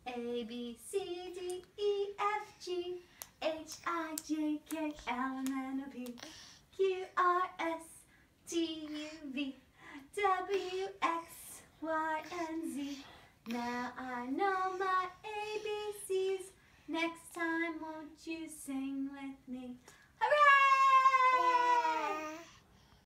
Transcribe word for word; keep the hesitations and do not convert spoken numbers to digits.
A, B, C, D, E, F, G, H, I, J, K, L, M, N, O, P, Q, R, S, T, U, V, W, X, Y, and Z. Now I know my A B Cs. Next time, won't you sing